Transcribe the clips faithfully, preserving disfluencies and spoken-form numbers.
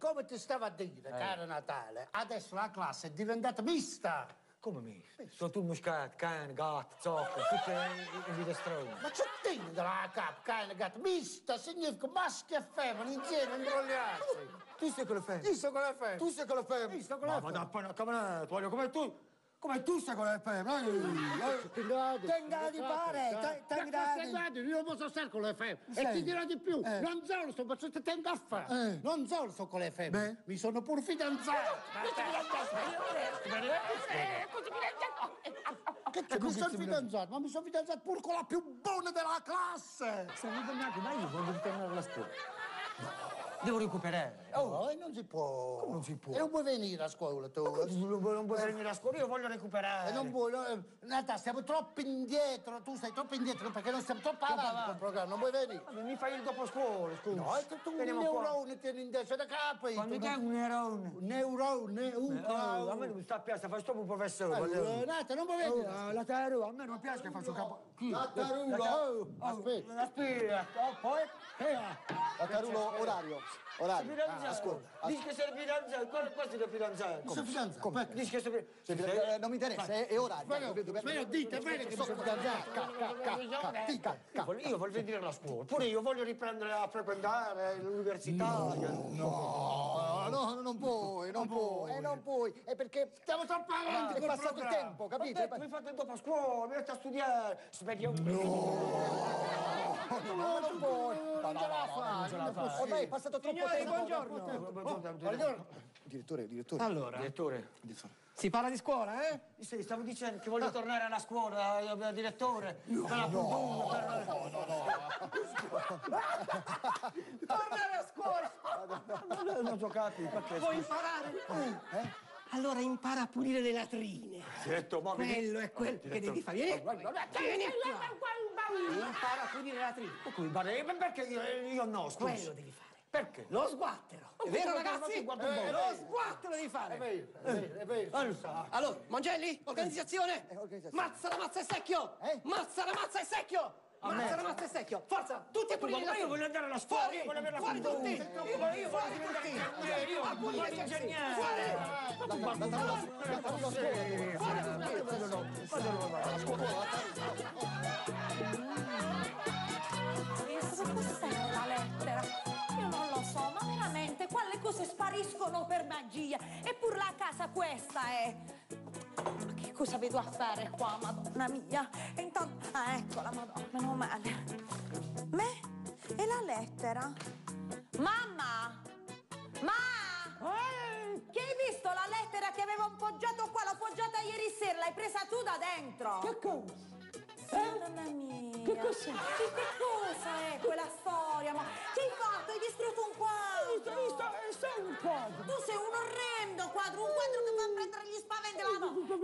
come ti stavo a dire, eh. caro Natale, adesso la classe è diventata mista. Come mista? Sono tutti muscati, cane, gatto, zocco, tutti i videostroni. Ma c'è dentro la capo, cane, gatto, mista, significa maschi e femmine insieme, imbrogliati. Tu sei con le femmine? Io sto con le femmine. Tu sei con le femmine? Io sto con le femmine. Ma appena camminato, voglio come tu. Come tu sei con le femmine? Tengati, pare, tengati. Io non posso stare con le femmine. E ti dirò di più, eh. non solo sto facendo tempo a fare, eh. non solo sto con le femmine, Beh. mi sono pure fidanzato. Che c'è? Mi sono fidanzato, ma mi sono fidanzato pure con la più buona della classe. Siamo tornati, ma io voglio ritornare alla scuola. No. Devo recuperare. Oh, oh, non si può. Come non si può? E non puoi venire a scuola tu. Non puoi, non puoi venire a scuola, io voglio recuperare. E non puoi, no, Natale, stiamo troppo indietro, tu stai troppo indietro perché non stiamo troppo avanti col programma, non vuoi venire? Ma mi fai il dopo scuola, scusa. No, è che tu un neurone tieni in testa da capo. Quando c'è un neurone? Un neurone, un neurone. A me non mi sta piacendo, fai stop un professore. Allora, Natale, non puoi venire. Oh, la taruga, a me non piace che faccio capo. Chi? La taruga. Oh, aspetta. Aspetta, poi? La taruga orario. Orario. A scuola. Dici che sei fidanzato, questo è il fidanzato. Sei fidanzato? Come? Dici che sei fidanzato. Non mi interessa, è orario. Spero, dite bene che sono fidanzato. Io voglio venire alla scuola, pure io voglio riprendere a frequentare l'università. No, no, non puoi, non puoi, eh, non puoi. È perché stiamo troppo avanti, è passato il tempo, capite? Mi fate dopo a scuola, mi metti a studiare. Speriamo. No, no, non puoi. Non ce la fai. Ormai è passato troppo tempo. Buongiorno. Buongiorno. Direttore, direttore. Allora, direttore. Si parla di scuola, eh? Sì, stavo dicendo che voglio tornare alla scuola, eh, direttore. No, per la no, fortuna, per... no, no, no. Tornare a scuola! Non giocati, perché? Vuoi imparare? Eh? Allora impara a pulire le latrine. Diretto, ma Quello è quello che devi fare. Vieni, vieni qua. Impara a pulire le latrine. Perché io, io no, scusa. Quello devi fare. Perché? Lo sguattero. È vero, ragazzi? Eh, Lo sguattero devi fare. È vero, è vero, è vero. Allora, Mongelli, organizzazione. Eh, organizzazione. Mazza la mazza e secchio. Eh? Mazza la mazza e secchio. Mazza la mazza e secchio. Forza, tutti a pulire le Ma io latrine. voglio andare alla scuola, io voglio avere la Fuori fortuna. tutti. Io voglio, io voglio diventare ingegnere, io voglio fare l'ingegnere. Fuori. La taruga a scuola. Cosa cos'è la lettera? Io non lo so, ma veramente quelle cose spariscono per magia. Eppure la casa questa è. Ma che cosa vedo a fare qua, madonna mia? E intanto. Ah, eccola, madonna, meno male. Me? E la lettera? Mamma! Ma! Eh. Che hai visto la lettera che avevo appoggiato qua? L'ho appoggiata ieri sera, l'hai presa tu da dentro? Che cosa? Mamma mia! Che cos'è? Che, che cosa è quella storia? Ma che hai fatto? Hai distrutto un quadro! Hai visto? Sei un quadro! Tu sei un orrendo quadro, un quadro che fa prendere gli spaventi alla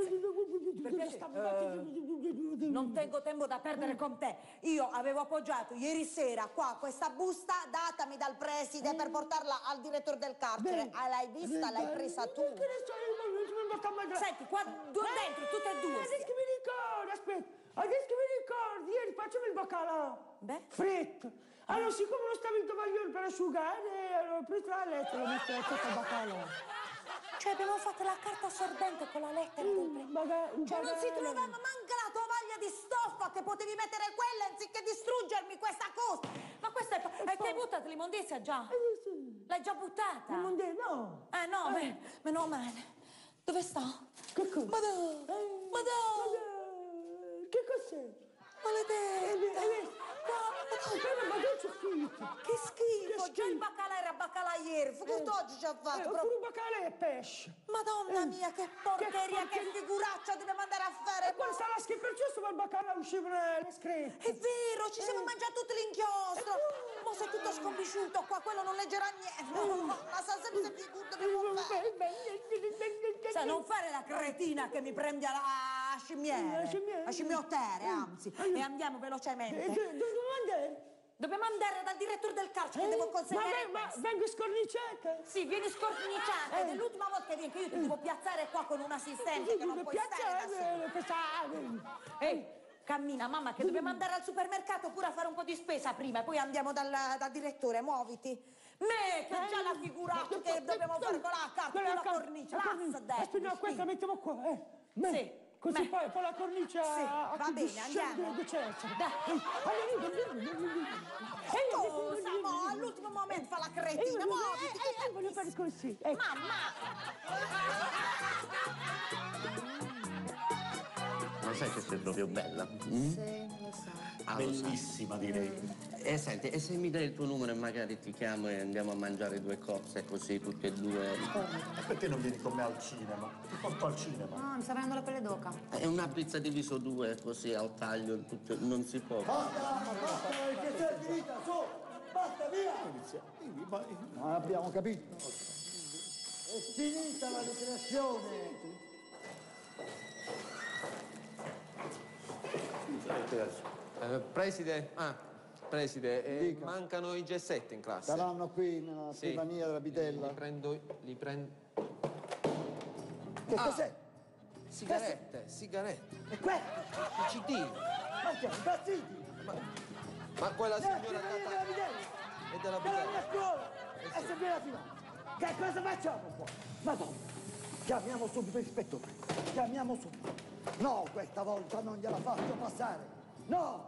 mano! Perché non tengo tempo da perdere con te. Io avevo appoggiato ieri sera qua questa busta datami dal preside per portarla al direttore del carcere. Ah, l'hai vista? L'hai presa tu? Senti, qua dentro, tutte e due. Adesso che mi ricordo, aspetta. Adesso che mi ricordi, ieri facciamo il baccalà. Beh? Fritto. Allora, siccome non stavo in tovagliolo per asciugare, allora ho preso la lettera e l'ho messa sotto il baccalà. Cioè abbiamo fatto la carta sorbente con la lettera del pre... Cioè non si trovava manca la tovaglia di stoffa che potevi mettere quella anziché distruggermi questa cosa. Ma questa è... E che hai buttato l'immondizia già? Eh sì. L'hai già buttata? L'immondizia, no. Eh no, beh, meno male. Dove sta? Che cosa? Ma dove? Eh, Ma dove? Che cos'è? Maledetta! Hai visto? Ma che schifo! Che schifo! Che Già il schifo. baccalà era baccalà ieri, figurati ci ha fatto Eh, proprio... pure un baccalà e pesce. Madonna Eh. mia, che porcheria, che, porcheria. figuraccia dobbiamo andare a fare! E poi sarà che perciò stava il baccalà uscivano le scritte. È vero, ci siamo Eh. mangiati tutto l'inchiostro! Ma sei tutto scombisciuto qua, quello non leggerà niente! Ma sa sempre se figura dobbiamo fare! Sai, non fare la cretina che mi prendi alla scimmiere! La scimmiere. A scimmiottere, anzi! E andiamo Eh, velocemente! dove andare? Dobbiamo andare dal direttore del carcere, che devo consegnare Ma, ma questo. vengo scornicciata? Sì, vieni scornicciata, ed è l'ultima volta che vieni, che io ti devo piazzare qua con un assistente che non puoi stare da solo. Piazzare, piazzare. Ehi, Cammina, mamma, che dobbiamo andare al supermercato pure a fare un po' di spesa prima, e poi andiamo dal, dal direttore, muoviti. Me, che già la figurato che dobbiamo fare con la carta, con la cornice, basta, aspetta, no, questa mettiamo qua, eh. Me. Sì. Così me. poi, poi la cornice sì, a, va bene, andiamo. Dai. Scusa, mo, all'ultimo momento fa la cretina, muoviti. Eh, eh, voglio fare così. Mamma! Ma sai che sei proprio bella? Mm? Sì, lo so. Ah, Bellissima, direi. E senti, e se mi dai il tuo numero e magari ti chiamo e andiamo a mangiare due cozze così tutti e due? E perché non vieni con me al cinema? Ti porto al cinema. No, mi sta venendo la pelle d'oca. È una pizza diviso due così al taglio, tutto, non si può. Basta, basta, che sei finita, su! Basta, via! Non abbiamo capito. È finita la ricreazione. Eh, preside, ah, preside, eh, Dica. mancano i gessetti in classe. Saranno qui nella Sì. scrivania della bitella. Li prendo, li prendo. Che cos'è? Sigarette, sigarette, E questo? i C D. Ma siamo impazziti! Ma quella Della signora scrivania della Tata bitella! è della Della mia bitella. scuola! E se viene la finale? Che cosa facciamo qua? Madonna! Chiamiamo subito l'ispettore! Chiamiamo subito! No, questa volta non gliela faccio passare! No!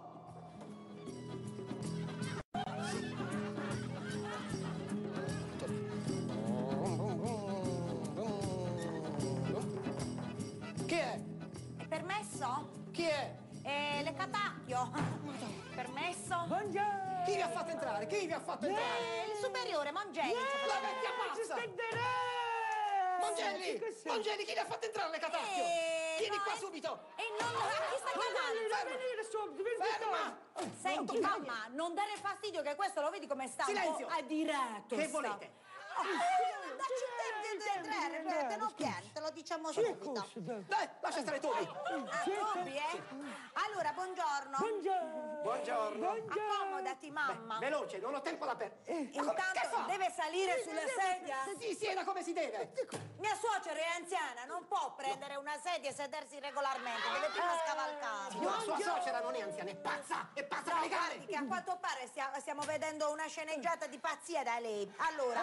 Chi è? È permesso? Chi è? Eh, le catacchio. Permesso? Buongiorno! Chi vi ha fatto entrare? Chi vi ha fatto entrare? Eh, il superiore, Mongelli. La vecchia Ci pazza! spenderei! Mongelli! Mongelli, chi le ha fatto entrare le catacchio? Eh, Vieni no, qua eh, subito! E non... A chi stai Mongelli, chiamando? non venire subito, vieni Ferma! Senti, mamma, non dare fastidio che questo lo vedi come sta. Silenzio! Un po' a diretto. Che sta. volete? Oh, eh, dacci il tempo di entrare, Peppe, non piangi, te lo diciamo subito. Dai, lascia stare Tobi! Ah, Tobi, eh? Allora, buongiorno. Buongiorno! Buongiorno! Accomodati, mamma. Veloce, non ho tempo da perdere. Ma come- che Intanto fa? deve salire sulla sedia. Si sieda come si deve! Mia suocera è anziana, non può prendere una sedia e sedersi regolarmente, deve prima scavalcare. Signora, sua suocera non è anziana, è pazza! È pazza da legare! Guardi che a quanto pare stia- stiamo vedendo una sceneggiata di pazzia da lei. Allora,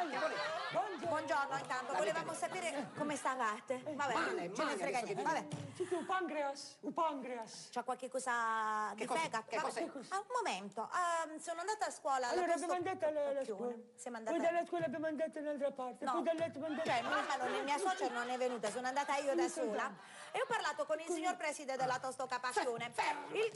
buongiorno intanto, volevamo sapere come stavate. Vabbè, Male, ce ne male, frega adesso niente, che- vabbè. Sì, un pancreas, un pancreas. C'ha qualche cosa di Che cosa- fegato? che Vabbè. cos'è? Ah, un momento, ehm, sono andata a scuola. alla Allora posto- abbiamo andato alla, alla Occhione. scuola. Siamo Poi andate... dalla scuola abbiamo andato un'altra parte. No. Poi dal letto abbiamo andato... Cioè, mamma non è mia suocera, non è venuta, sono andata io da sola e ho parlato con il signor preside della Tostoca Passione, il,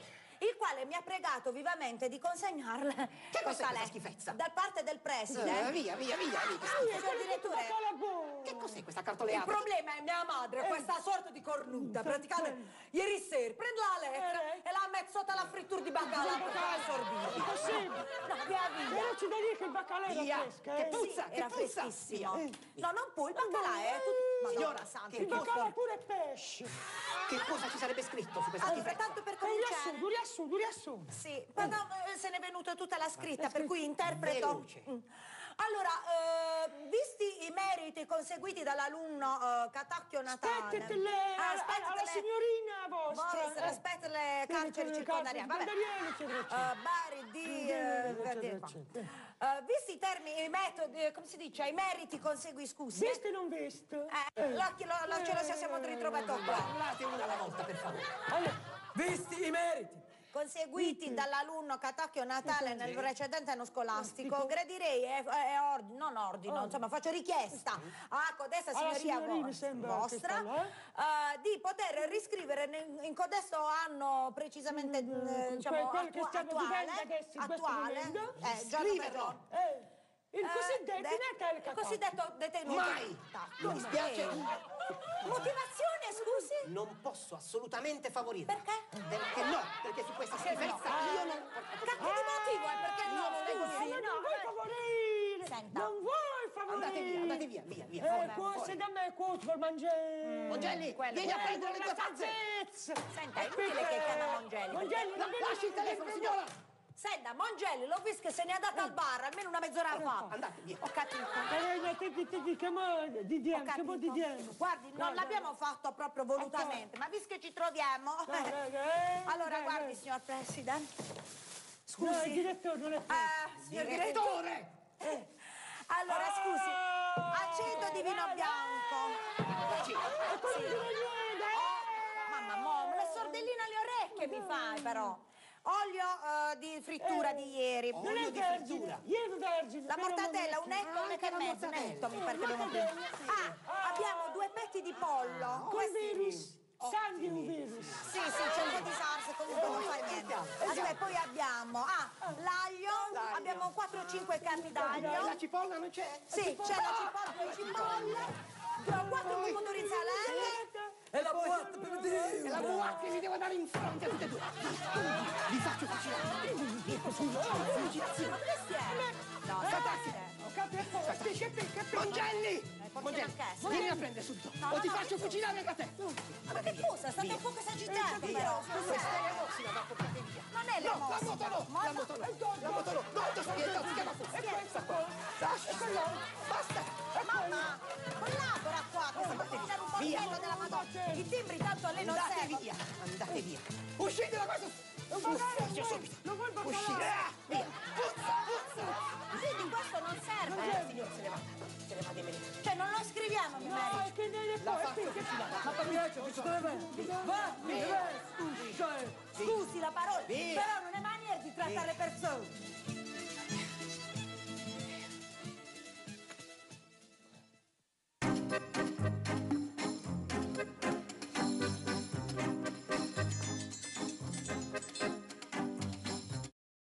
il quale mi ha pregato vivamente di consegnarle Che cos'è questa lettera schifezza? da parte del preside. Eh, via, via, via, via. Signor direttore, Che cos'è questa il cartoleata? problema è mia madre, questa sorta di cornuta. Praticamente ieri sera prendo la lettera e la metto sotto alla frittura di baccalà per fare assorbire. Impossibile. No, via via. Però c'è da dire che il baccalà era Via, fresca, che eh. puzza, che Era puzza. freschissimo. Via. No, non può, il baccalà è tutto... Signora, Madonna santa, che Il che baccalà pure è pesce. Che cosa ci sarebbe scritto su questa Allora, schifezza? tanto per Un cominciare... riassunto, un riassunto, un riassunto. Sì, però eh, se n'è venuta tutta la scritta, per cui interpreto... Veloce. Mm. Allora, eh, visti i meriti conseguiti dall'alunno eh, Catacchio Natale... Aspettate le... Ah, aspettate alla le- signorina vostra. Vostra, aspetta le carceri circondariali. Vabbè. circondariali, eccetera, eccetera. Eh, Bari di... eh, Eccetera, qua. eccetera. Eh, visti i termini, i metodi, eh, come si dice, i meriti consegui, scusi. Visto e non visto? Eh, la, la, la, ce la siamo ritrovati qua. Parlate una alla volta, per favore. Allora, Visti i meriti. Conseguiti dall'alunno Catacchio Natale nel precedente anno scolastico, gradirei, è, è ordine, non ordino, insomma faccio richiesta a codesta Alla signoria signorina vo- sembra vostra che sta eh, di poter riscrivere nel- in codesto anno precisamente eh, diciamo, quel- quel che attu- stiamo attuale, vivendo adesso, in questo attuale, momento. eh, giorno per giorno. eh, il cosiddetto Eh, de- Natale il Catacchio. cosiddetto detenuto. Mai! Mi dispiace. Eh, Motivazione, scusi? Non posso assolutamente favorire. Perché? Perché no? Perché su questa schifezza io non... Cacchio di motivo, è perché no, scusi? Ma non vuoi favorire! Senta. Non vuoi favorire! Andate via, andate via, via, via. Eh, fuori, cosa fuori. da me, cosa per mangiare? Mongelli, Quello- vieni a quello- prendere le tue tazze! tazzezze! Senta, è inutile che chiama Mongelli. Mongelli, La- non lasci il telefono, signora! Senta, Mongelli, l'ho visto che se n'è andata al bar almeno una mezz'ora fa. Andate via. Ho capito. Eh, ti- ti- ti- ti chiamo di Ho Diamo, chiamo di capito. Diamo. Guardi, non Guarda. l'abbiamo fatto proprio volutamente, ma visto che ci troviamo... Dai, dai, dai, Allora, dai, guardi, dai. signor Presidente. No, il Scusi. direttore non è qui. Ah, signor direttore. Eh, Allora, scusi, aceto di vino bianco. Sì. Mamma, mo, le sordelline alle orecchie mi fai, però. Olio eh, di frittura di ieri. Non è vergine, ieri vergine. La però mortadella, non un è- etto, un etto e mezzo, un etto mi pare che abbiamo preso. Ah, abbiamo due petti di pollo. Con Questi- virus, sangue un virus. Sì, sì, c'è un po' di salsa, comunque non fa niente. Aspetta, poi abbiamo, ah, l'aglio, abbiamo quattro o cinque carni d'aglio. La cipolla non c'è? Sì, c'è la cipolla, la cipolla. Abbiamo quattro pomodori insalati. E la boatta per E Dio! la buacca li devo dare in fronte a tutte e due. Vi faccio cucinare. Ma questi è? No, grazie. Pesce, pesce, Mongelli! portiamo a casa. Vieni a prendere subito. No, o ti no, no, faccio no. cucinare anche a te. Ma che scusa, state un po' esagitato però. Questa è l'emozione da portare via. Non è le No, la mosse. moto no, la moto no, la moto no. No, ti spiego, si chiama fu. E questa qua. Lascia. Basta. Mamma, collabora qua, che stiamo facendo un bordello della Madonna. I timbri tanto a lei non Andate servono. via, andate via. Uscite da questo. Uscite subito. Non vuoi bacalà? Uscite. Ah, via. Puzza, puzza. Quindi questo non serve. Eh, signor, se ne va. Se ne va di merito. Cioè non lo scriviamo, mi No, merito. è che nelle La poi faccio cucinare. Ma pagliaccio, che ci deve? Va, mi deve! Scusa! Scusi la parola, Via. però non è maniera di trattare le persone.